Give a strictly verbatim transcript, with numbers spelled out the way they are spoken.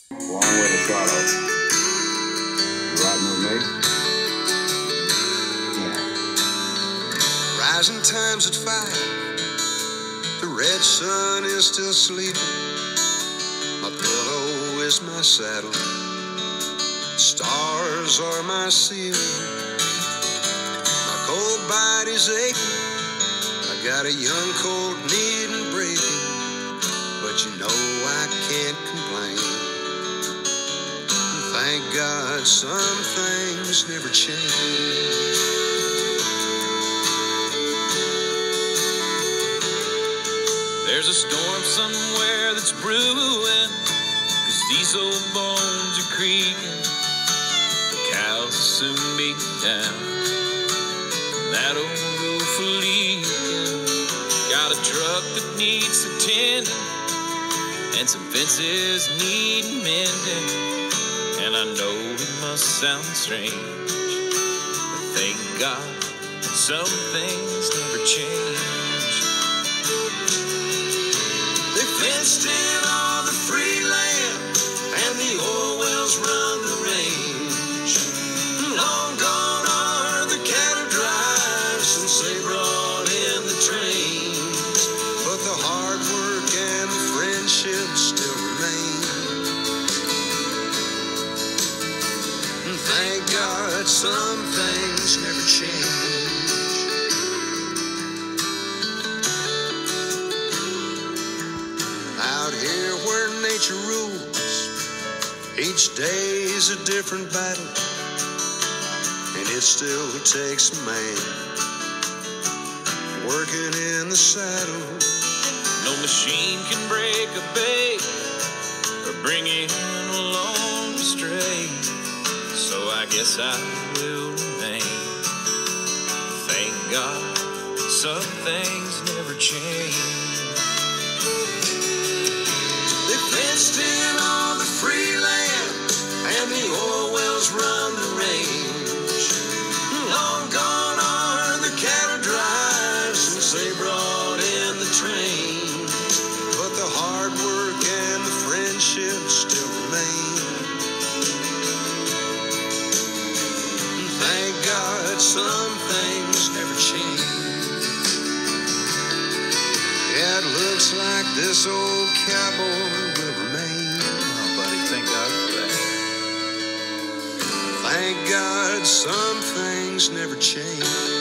Long way to Charlotte. You riding with me? Yeah. Rising times at five. The red sun is still sleeping. My pillow is my saddle. Stars are my ceiling. My cold body's aching. I got a young colt needing breaking. But you know I can't complain. Thank God some things never change. There's a storm somewhere that's brewing, 'cause these old bones are creaking. The cows will soon be down, and that old roof will leaking. Got a truck that needs attending, and some fences need mending. And I know it must sound strange, but thank God some things never change. They fenced in all the free land, and the oil wells run the range. Long gone are the cattle drives since they brought in the trains. But the hard work and the friendship still remain. And thank God some things never change. Out here where nature rules, each day's a different battle, and it still takes a man working in the saddle. No machine can break a bay or bring in a lone stray, so I guess I will remain. Thank God some things never change. They fenced in all the free land, and the oil wells run the range. Long gone are the cattle drives since they brought in the trains. But the hard work and the friendship still remain. And thank God some things never change. Yeah, it looks like this old cowboy will remain. Oh, buddy, thank God for that. Thank God some things never change.